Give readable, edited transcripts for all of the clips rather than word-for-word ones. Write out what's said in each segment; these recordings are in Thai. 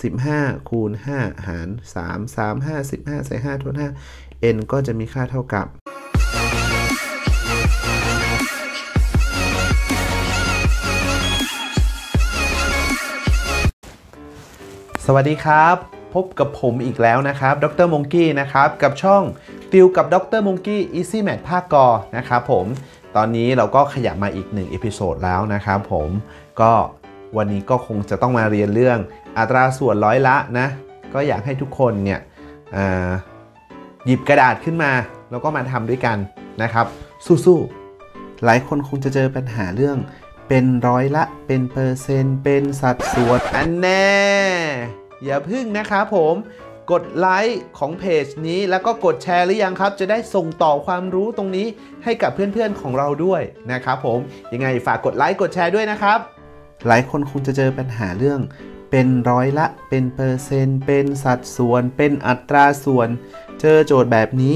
15คูณ5หาร3 3 5 15ใส่5ทวน5 n ก็จะมีค่าเท่ากับสวัสดีครับพบกับผมอีกแล้วนะครับดร. Monkey นะครับกับช่องติวกับดร. Monkey Easy Math ภาคกนะครับผมตอนนี้เราก็ขยับมาอีก1เอพิโซดแล้วนะครับผมก็วันนี้ก็คงจะต้องมาเรียนเรื่องอัตราส่วนร้อยละนะก็อยากให้ทุกคนเนี่ยหยิบกระดาษขึ้นมาแล้วก็มาทำด้วยกันนะครับสู้ๆหลายคนคงจะเจอปัญหาเรื่องเป็นร้อยละเป็นเปอร์เซ็นต์เป็นสัดส่วนอันแน่อย่าพึ่งนะครับผมกดไลค์ของเพจนี้แล้วก็กดแชร์หรือยังครับจะได้ส่งต่อความรู้ตรงนี้ให้กับเพื่อนๆของเราด้วยนะครับผมยังไงฝากกดไลค์กดแชร์ด้วยนะครับหลายคนคงจะเจอปัญหาเรื่องเป็นร้อยละเป็นเปอร์เซ็นต์เป็นสัดส่วนเป็นอัตราส่วนเจอโจทย์แบบนี้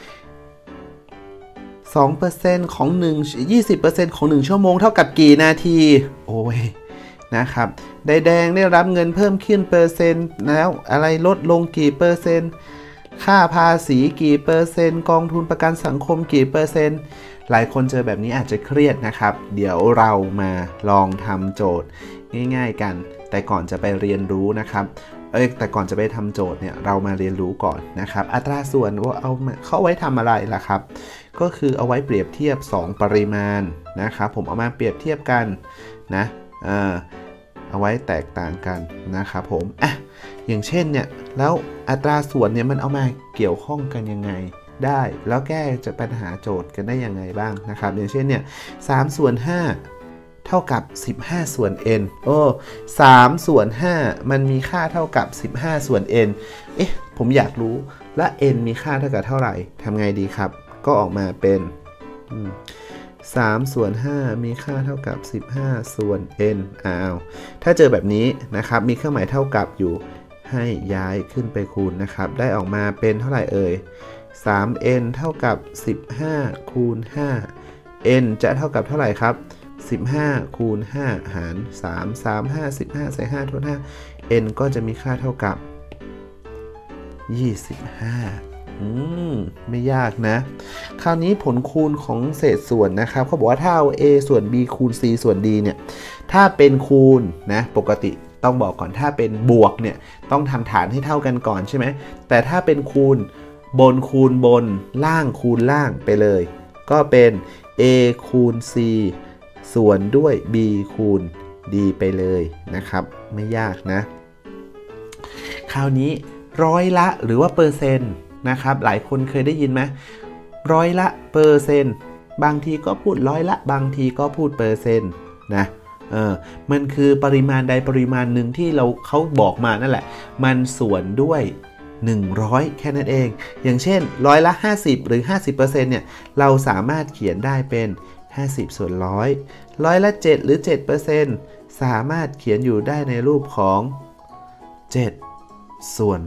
2% ของ20% ของ1ชั่วโมงเท่ากับกี่นาทีโอ้ยนะครับแดงได้รับเงินเพิ่มขึ้นเปอร์เซ็นต์แล้วอะไรลดลงกี่เปอร์เซ็นต์ค่าภาษีกี่เปอร์เซ็นต์กองทุนประกันสังคมกี่เปอร์เซ็นต์หลายคนเจอแบบนี้อาจจะเครียดนะครับเดี๋ยวเรามาลองทำโจทย์ง่ายๆกันแต่ก่อนจะไปเรียนรู้นะครับแต่ก่อนจะไปทำโจทย์เนี่ยเรามาเรียนรู้ก่อนนะครับอัตราส่วนว่าเอาเข้าไว้ทำอะไรล่ะครับก็คือเอาไว้เปรียบเทียบ2ปริมาณนะครับผมเอามาเปรียบเทียบกันนะเอาไว้แตกต่างกันนะครับผมอย่างเช่นเนี่ยแล้วอัตราส่วนเนี่ยมันเอามาเกี่ยวข้องกันยังไงได้แล้วแก้จะปัญหาโจทย์กันได้ยังไงบ้างนะครับอย่างเช่นเนี่ย3ส่วน5เท่ากับ15ส่วน n 3ส่วน5มันมีค่าเท่ากับ15ส่วน n ผมอยากรู้และ n มีค่าเท่ากับเท่าไหร่ทำไงดีครับก็ออกมาเป็น3ส่วน5มีค่าเท่ากับ15ส่วน n ถ้าเจอแบบนี้นะครับมีเครื่องหมายเท่ากับอยู่ให้ย้ายขึ้นไปคูณนะครับได้ออกมาเป็นเท่าไหร่เอ่ย 3n เท่ากับ15คูณ5 n จะเท่ากับเท่าไหร่ครับ15คูณ5หาร3 3 5 15ใส่5ทวน5 n ก็จะมีค่าเท่ากับ25ไม่ยากนะคราวนี้ผลคูณของเศษส่วนนะครับเขาบอกว่าถ้าเอา a ส่วน b คูณ c ส่วน d เนี่ยถ้าเป็นคูณนะปกติต้องบอกก่อนถ้าเป็นบวกเนี่ยต้องทำฐานให้เท่ากันก่อนใช่ไหมแต่ถ้าเป็นคูณบนคูณบนล่างคูณล่างไปเลยก็เป็น a คูณ c ส่วนด้วย b คูณ d ไปเลยนะครับไม่ยากนะคราวนี้ร้อยละหรือว่าเปอร์เซ็นต์นะครับหลายคนเคยได้ยินไหมร้อยละเปอร์เซ็นต์บางทีก็พูดร้อยละบางทีก็พูดเปอร์เซ็นต์นะมันคือปริมาณใดปริมาณหนึ่งที่เขาบอกมานั่นแหละมันส่วนด้วย100แค่นั้นเองอย่างเช่นร้อยละ50หรือ 50% เนี่ยเราสามารถเขียนได้เป็น50ส่วน100ร้อยละ7หรือ 7% สามารถเขียนอยู่ได้ในรูปของ7ส่วน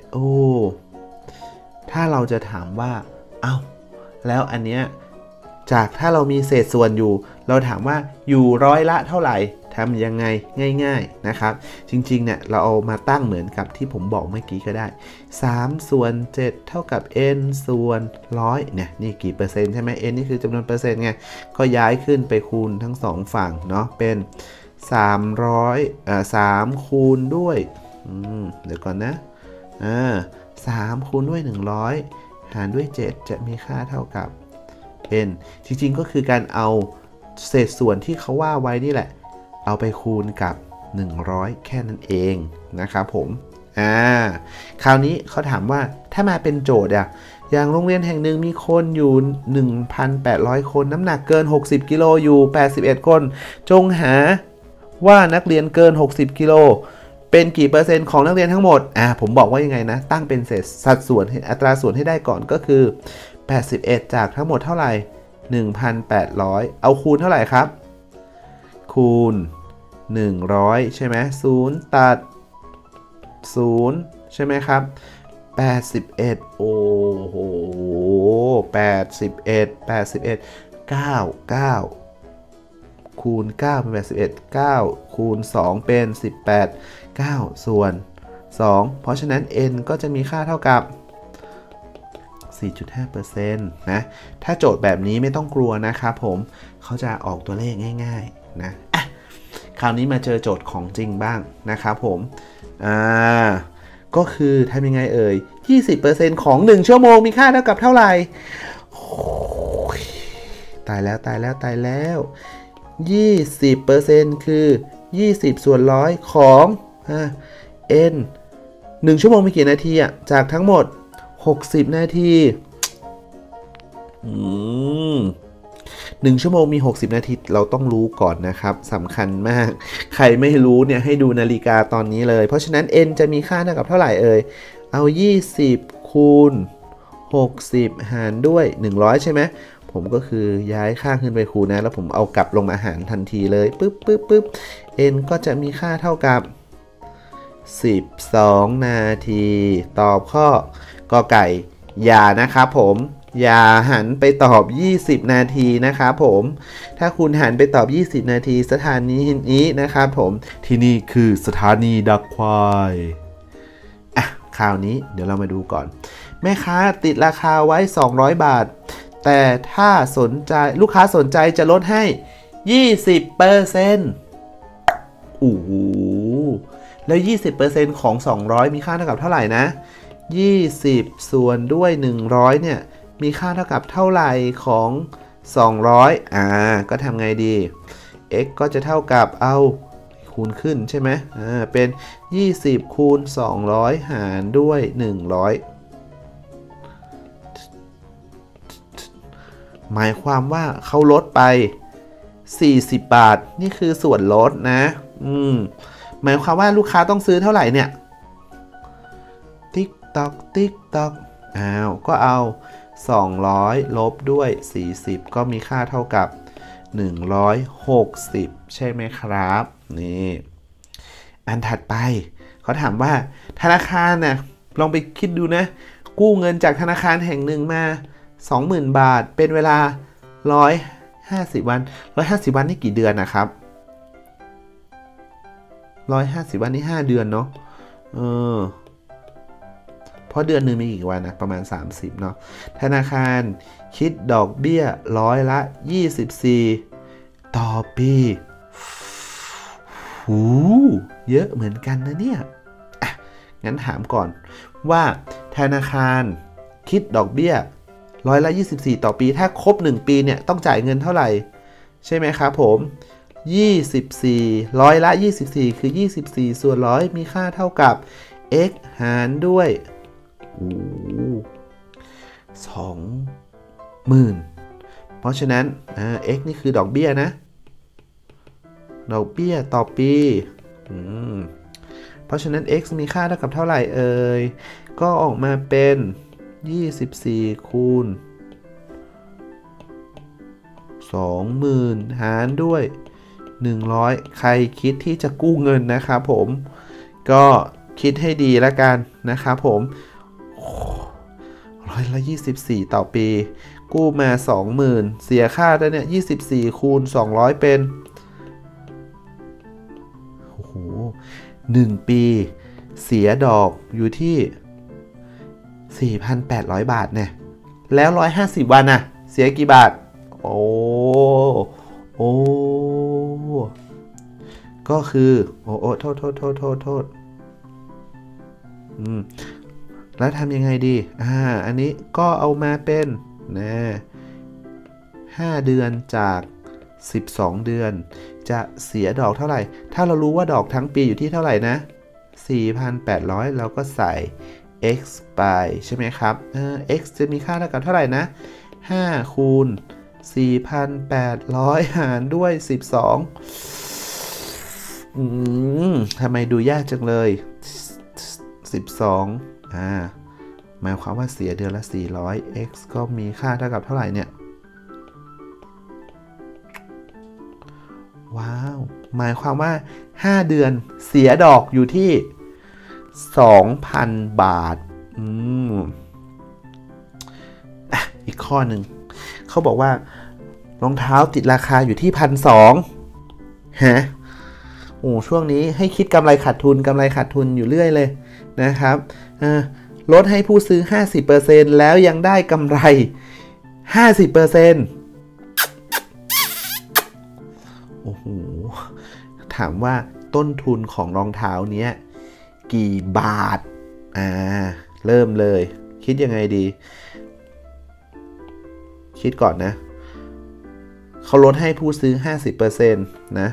100ถ้าเราจะถามว่าแล้วอันเนี้ยจากถ้าเรามีเศษส่วนอยู่เราถามว่าอยู่ร้อยละเท่าไหร่ทำยังไงง่ายๆนะครับจริงๆเนี่ยเราเอามาตั้งเหมือนกับที่ผมบอกเมื่อกี้ก็ได้3ส่วน7เท่ากับ n ส่วน100เนี่ยนี่กี่เปอร์เซ็นต์ใช่ไหม n นี่คือจำนวนเปอร์เซ็นต์ไงก็ย้ายขึ้นไปคูณทั้ง2ฝั่งเนาะเป็น3คูณด้วยเดี๋ยวก่อนนะ3คูณด้วย100หารด้วย7จะมีค่าเท่ากับ n จริงๆก็คือการเอาเศษส่วนที่เขาว่าไว้นี่แหละเอาไปคูณกับ100แค่นั้นเองนะครับผมคราวนี้เขาถามว่าถ้ามาเป็นโจทย์อย่างโรงเรียนแห่งหนึ่งมีคนอยู่ 1,800 คนน้ำหนักเกิน60กิโลอยู่81คนจงหาว่านักเรียนเกิน60กิโลเป็นกี่เปอร์เซ็นต์ของนักเรียนทั้งหมดผมบอกว่ายังไงนะตั้งเป็นเศษสัดส่วนอัตราส่วนให้ได้ก่อนก็คือ81จากทั้งหมดเท่าไหร่ 1,800 เอาคูณเท่าไหร่ครับคูณ100ใช่ไหม0ตัด0ใช่ไหมครับ81โอ้โห9คูณ9เป็น81 9คูณ2เป็น18 9ส่วน 2เพราะฉะนั้น n ก็จะมีค่าเท่ากับ 4.5% นะถ้าโจทย์แบบนี้ไม่ต้องกลัวนะครับผมเขาจะออกตัวเลขง่ายๆนะคราวนี้มาเจอโจทย์ของจริงบ้างนะครับผมก็คือทำยังไงเอ่ย 20% ของ1ชั่วโมงมีค่าเท่ากับเท่าไหร่ตายแล้ว 20% คือ20ส่วนร้อยของn 1ชั่วโมงมีกี่นาทีอ่ะจากทั้งหมด60นาที1ชั่วโมงมี60นาทีเราต้องรู้ก่อนนะครับสำคัญมากใครไม่รู้เนี่ยให้ดูนาฬิกาตอนนี้เลยเพราะฉะนั้น n จะมีค่าเท่ากับเท่าไหร่เอ่ยเอา20คูณ60หารด้วย100ใช่ไหมผมก็คือย้ายค่าขึ้นไปคูณนะแล้วผมเอากลับลงมาหารทันทีเลยปึ๊บ n ก็จะมีค่าเท่ากับ12นาทีตอบข้อกอไก่อย่านะครับผมอย่าหันไปตอบ20นาทีนะครับผมถ้าคุณหันไปตอบ20นาทีสถานีนี้นะครับผมที่นี่คือสถานีดักควายคราวนี้เดี๋ยวเรามาดูก่อนแม่ค้าติดราคาไว้200บาทแต่ถ้าสนใจลูกค้าสนใจจะลดให้ 20%โอ้โหแล้ว 20% ของ200มีค่าเท่ากับเท่าไหร่นะ20ส่วนด้วย100เนี่ยมีค่าเท่ากับเท่าไหร่ของ200ก็ทำไงดี x ก็จะเท่ากับเอาคูณขึ้นใช่ไหมเป็น20คูณ200หารด้วย100หมายความว่าเขาลดไป40บาทนี่คือส่วนลดนะหมายความว่าลูกค้าต้องซื้อเท่าไหร่เนี่ยติ๊กตอกก็เอา200ลบด้วย40ก็มีค่าเท่ากับ160ใช่ไหมครับนี่อันถัดไปเขาถามว่าธนาคารนะลองไปคิดดูนะกู้เงินจากธนาคารแห่งหนึ่งมา 20,000 บาทเป็นเวลา150วัน150วันนี่กี่เดือนนะครับ150วันนี่5เดือนเนาะเพราะเดือนหนึ่งมีกี่วันนะประมาณ30เนาะธนาคารคิดดอกเบี้ย24%ต่อปีเยอะเหมือนกันนะเนี่ยงั้นถามก่อนว่าธนาคารคิดดอกเบี้ย24%ต่อปีถ้าครบ1ปีเนี่ยต้องจ่ายเงินเท่าไหร่ใช่ไหมครับผม24%คือ24ส่วน100มีค่าเท่ากับ x หารด้วย20,000เพราะฉะนั้นx นี่คือดอกเบี้ยนะดอกเบี้ยต่อปีเพราะฉะนั้น x มีค่าเท่ากับเท่าไหร่เอ่ยก็ออกมาเป็น24คูณ20,000หารด้วย100ใครคิดที่จะกู้เงินนะครับผมก็คิดให้ดีแล้วกันนะครับผม124ต่อปีกู้มา 20,000 เสียค่าแล้วเนี่ย24คูณ200เป็นโอ้โห1ปีเสียดอกอยู่ที่ 4,800 บาทเนี่ยแล้ว150วันน่ะเสียกี่บาทโอ้ก็คือโทษแล้วทำยังไงดีอันนี้ก็เอามาเป็นนะ5เดือนจาก12เดือนจะเสียดอกเท่าไหร่ถ้าเรารู้ว่าดอกทั้งปีอยู่ที่เท่าไหร่นะ 4,800 เราก็ใส่ x ไปใช่ไหมครับx จะมีค่าเท่ากับเท่าไหร่นะ5คูณ4,800 หารด้วย12ทำไมดูยากจังเลย12หมายความว่าเสียเดือนละ400 x ก็มีค่าเท่ากับเท่าไหร่เนี่ยว้าวหมายความว่า5เดือนเสียดอกอยู่ที่ 2,000 บาทอีกข้อหนึ่งเขาบอกว่ารองเท้าติดราคาอยู่ที่ 1,200 ฮะโอ้ช่วงนี้ให้คิดกำไรขาดทุนอยู่เรื่อยเลยนะครับลดให้ผู้ซื้อ 50% แล้วยังได้กำไร 50% โอ้โหถามว่าต้นทุนของรองเท้าเนี้ยกี่บาทเริ่มเลยคิดยังไงดีคิดก่อนนะเขาลดให้ผู้ซื้อ 50% นะ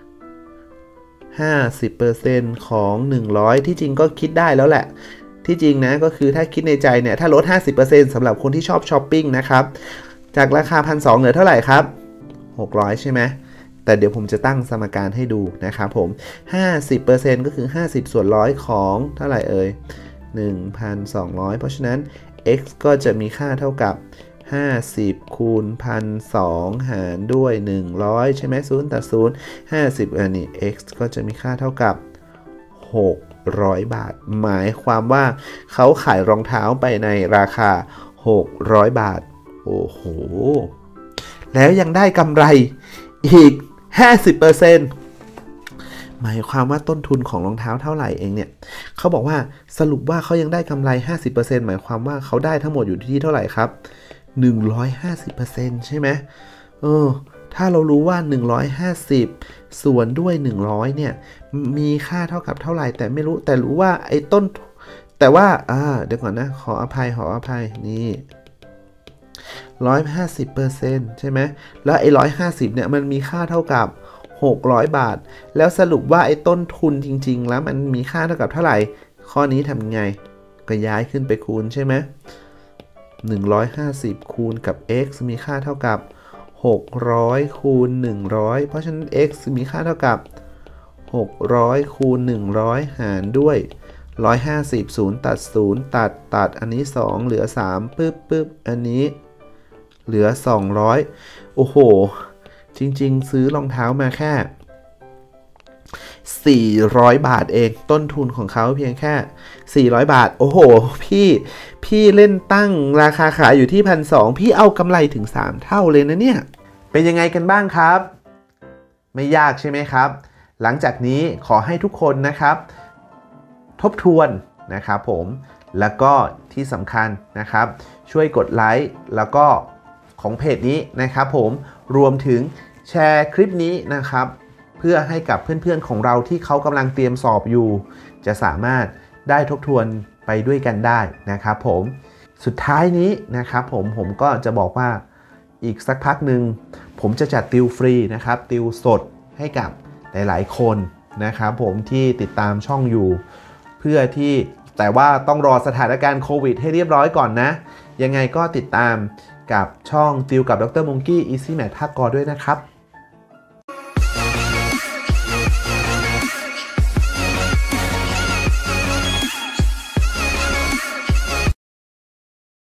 50% ของ100ที่จริงก็คิดได้แล้วแหละที่จริงนะก็คือถ้าคิดในใจเนี่ยถ้าลด 50% สำหรับคนที่ชอบช้อปปิ้งนะครับจากราคา 1,200 เหลือเท่าไหร่ครับ600ใช่ไหมแต่เดี๋ยวผมจะตั้งสมการให้ดูนะครับผม 50% ก็คือ50ส่วนร้อยของเท่าไหร่เอ่ย 1,200 เพราะฉะนั้น x ก็จะมีค่าเท่ากับ50คูณ 1,200 หารด้วย100ใช่ไหม0ตัด0 50อันนี้ x ก็จะมีค่าเท่ากับ600 บาทหมายความว่าเขาขายรองเท้าไปในราคา600 บาทโอ้โหแล้วยังได้กำไรอีก 50% หมายความว่าต้นทุนของรองเท้าเท่าไหร่เองเนี่ยเขาบอกว่าสรุปว่าเขายังได้กำไร 50% หมายความว่าเขาได้ทั้งหมดอยู่ที่เท่าไหร่ครับ150% ใช่ไหมถ้าเรารู้ว่า150ส่วนด้วย100เนี่ยมีค่าเท่ากับเท่าไหร่แต่ไม่รู้แต่รู้ว่าไอ้ต้นแต่ว่าเดี๋ยวก่อนนะขออภัยนี่150% ใช่ไหมแล้วไอ้150เนี่ยมันมีค่าเท่ากับ600 บาทแล้วสรุปว่าไอ้ต้นทุนจริงๆแล้วมันมีค่าเท่ากับเท่าไหร่ข้อนี้ทำยังไงก็ย้ายขึ้นไปคูณใช่ไหม150คูณกับ x มีค่าเท่ากับ600คูณ100เพราะฉะนั้น x มีค่าเท่ากับ600คูณ100หารด้วย150 0ตัด0ตัดอันนี้2เหลือ3ปึ๊บอันนี้เหลือ200โอ้โหจริงๆซื้อรองเท้ามาแค่400 บาทเองต้นทุนของเขาเพียงแค่400 บาทโอ้โหพี่เล่นตั้งราคาขายอยู่ที่ 1,200 พี่เอากำไรถึง3เท่าเลยนะเนี่ยเป็นยังไงกันบ้างครับไม่ยากใช่ไหมครับหลังจากนี้ขอให้ทุกคนนะครับทบทวนนะครับผมแล้วก็ที่สำคัญนะครับช่วยกดไลค์แล้วก็ของเพจนี้นะครับผมรวมถึงแชร์คลิปนี้นะครับเพื่อให้กับเพื่อนๆของเราที่เขากำลังเตรียมสอบอยู่จะสามารถได้ทบทวนไปด้วยกันได้นะครับผมสุดท้ายนี้นะครับผมก็จะบอกว่าอีกสักพักหนึ่งผมจะจัดติวฟรีนะครับติวสดให้กับหลายๆคนนะครับผมที่ติดตามช่องอยู่เพื่อที่แต่ว่าต้องรอสถานการณ์โควิดให้เรียบร้อยก่อนนะยังไงก็ติดตามกับช่องติวกับดร. Monkey Easy Math ภาคกอด้วยนะครับ